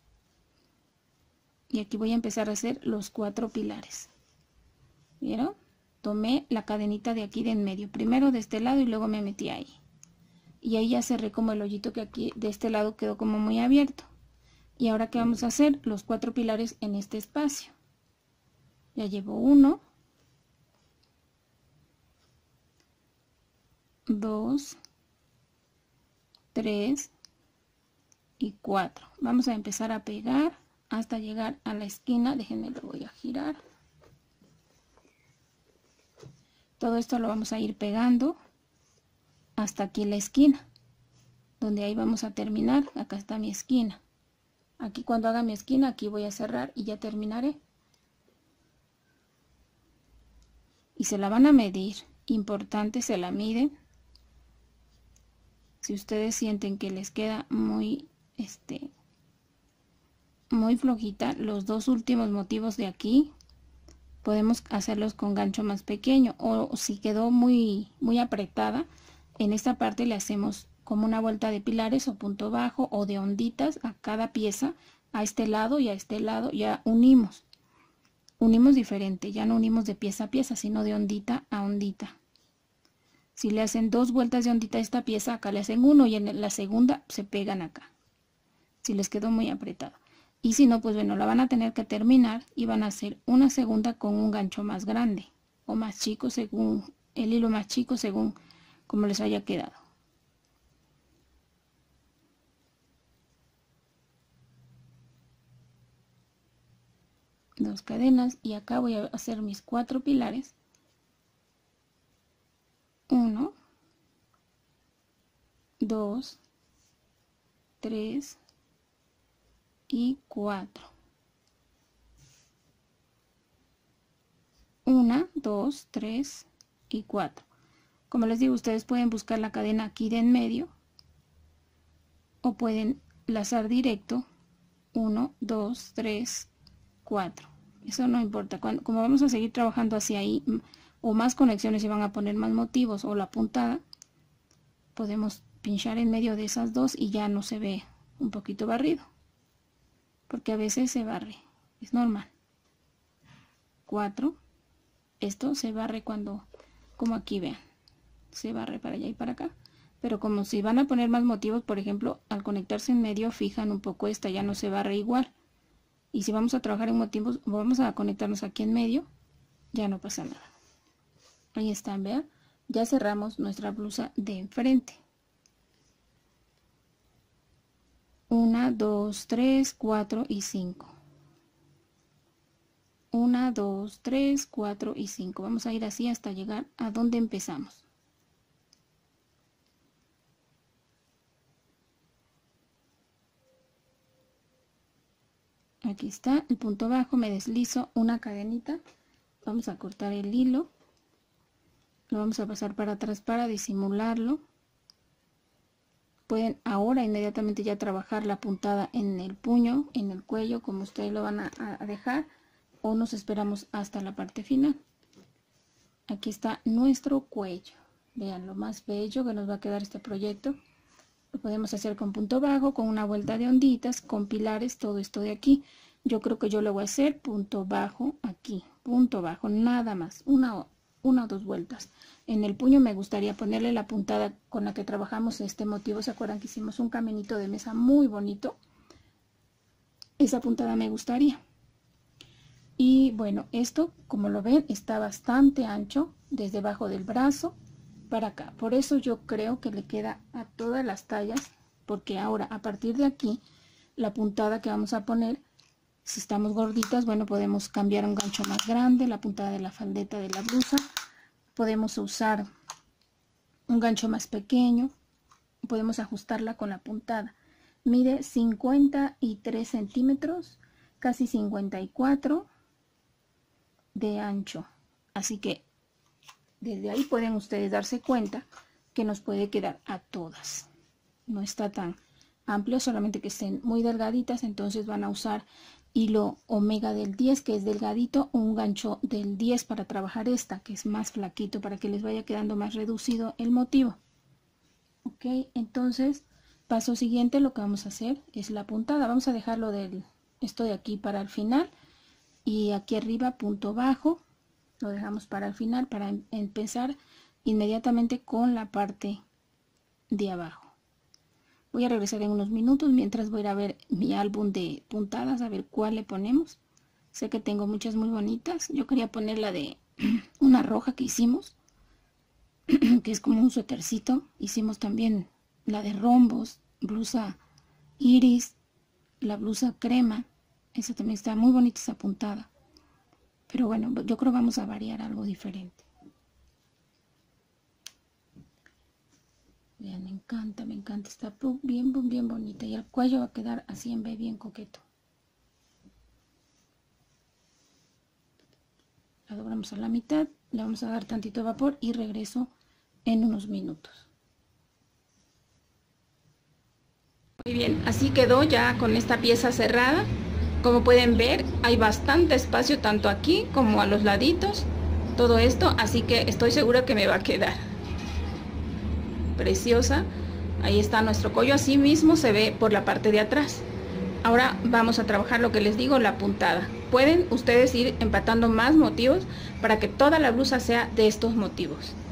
Y aquí voy a empezar a hacer los cuatro pilares. ¿Vieron? Tomé la cadenita de aquí de en medio, primero de este lado y luego me metí ahí. Y ahí ya cerré como el hoyito que aquí de este lado quedó como muy abierto. Y ahora, ¿qué vamos a hacer? Los cuatro pilares en este espacio. Ya llevo uno, dos, tres y cuatro. Vamos a empezar a pegar hasta llegar a la esquina. Déjenme, lo voy a girar. Todo esto lo vamos a ir pegando hasta aquí la esquina, donde ahí vamos a terminar. Acá está mi esquina. Aquí cuando haga mi esquina, aquí voy a cerrar y ya terminaré. Y se la van a medir. Importante, se la miden. Si ustedes sienten que les queda muy, este, muy flojita los dos últimos motivos de aquí, podemos hacerlos con gancho más pequeño. O si quedó muy, muy apretada, en esta parte le hacemos como una vuelta de pilares o punto bajo o de onditas a cada pieza, a este lado y a este lado. Ya unimos, unimos diferente, ya no unimos de pieza a pieza, sino de ondita a ondita. Si le hacen dos vueltas de ondita a esta pieza, acá le hacen uno y en la segunda se pegan acá, si les quedó muy apretado. Y si no, pues bueno, la van a tener que terminar y van a hacer una segunda con un gancho más grande o más chico, según el hilo más chico, según como les haya quedado. Dos cadenas y acá voy a hacer mis cuatro pilares. Uno, dos, tres y cuatro. Una, dos, tres y cuatro. Como les digo, ustedes pueden buscar la cadena aquí de en medio o pueden lazar directo. Uno, dos, tres, cuatro. Eso no importa. Cuando, como vamos a seguir trabajando hacia ahí o más conexiones y van a poner más motivos o la puntada, podemos pinchar en medio de esas dos y ya no se ve un poquito barrido, porque a veces se barre, es normal. Cuatro. Esto se barre cuando, como aquí vean, se barre para allá y para acá. Pero como si van a poner más motivos, por ejemplo, al conectarse en medio, fijan un poco esta, ya no se barre igual. Y si vamos a trabajar en motivos, vamos a conectarnos aquí en medio, ya no pasa nada. Ahí están, vean, ya cerramos nuestra blusa de enfrente. Una, dos, tres, cuatro y cinco. Una, dos, tres, cuatro y cinco. Vamos a ir así hasta llegar a donde empezamos. Aquí está el punto bajo, me deslizo una cadenita. Vamos a cortar el hilo. Lo vamos a pasar para atrás para disimularlo. Pueden ahora inmediatamente ya trabajar la puntada en el puño, en el cuello, como ustedes lo van a, a dejar. O nos esperamos hasta la parte final. Aquí está nuestro cuello. Vean lo más bello que nos va a quedar este proyecto. Lo podemos hacer con punto bajo, con una vuelta de onditas, con pilares, todo esto de aquí. Yo creo que yo lo voy a hacer punto bajo aquí, punto bajo, nada más, una, una o dos vueltas. En el puño me gustaría ponerle la puntada con la que trabajamos este motivo. ¿Se acuerdan que hicimos un caminito de mesa muy bonito? Esa puntada me gustaría. Y bueno, esto, como lo ven, está bastante ancho desde abajo del brazo para acá. Por eso yo creo que le queda a todas las tallas, porque ahora a partir de aquí, la puntada que vamos a poner, si estamos gorditas, bueno, podemos cambiar un gancho más grande, la puntada de la faldeta de la blusa. Podemos usar un gancho más pequeño, podemos ajustarla con la puntada. Mide cincuenta y tres centímetros, casi cincuenta y cuatro de ancho, así que desde ahí pueden ustedes darse cuenta que nos puede quedar a todas. No está tan amplio, solamente que estén muy delgaditas. Entonces van a usar hilo omega del diez, que es delgadito, o un gancho del diez para trabajar esta, que es más flaquito, para que les vaya quedando más reducido el motivo. Ok, entonces paso siguiente, lo que vamos a hacer es la puntada. Vamos a dejarlo del esto de aquí para el final. Y aquí arriba punto bajo, lo dejamos para el final, para em empezar inmediatamente con la parte de abajo. Voy a regresar en unos minutos mientras voy a ir a ver mi álbum de puntadas, a ver cuál le ponemos. Sé que tengo muchas muy bonitas. Yo quería poner la de una roja que hicimos, que es como un suétercito. Hicimos también la de rombos, blusa iris, la blusa crema. Esa también está muy bonita, esa puntada. Pero bueno, yo creo que vamos a variar algo diferente. Vean, me encanta, me encanta. Está bien, bien bonita. Y el cuello va a quedar así en B, bien coqueto. La doblamos a la mitad. Le vamos a dar tantito vapor y regreso en unos minutos. Muy bien, así quedó ya con esta pieza cerrada. Como pueden ver, hay bastante espacio tanto aquí como a los laditos, todo esto, así que estoy segura que me va a quedar. preciosa. Ahí está nuestro cuello, así mismo se ve por la parte de atrás. Ahora vamos a trabajar lo que les digo, la puntada. Pueden ustedes ir empatando más motivos para que toda la blusa sea de estos motivos.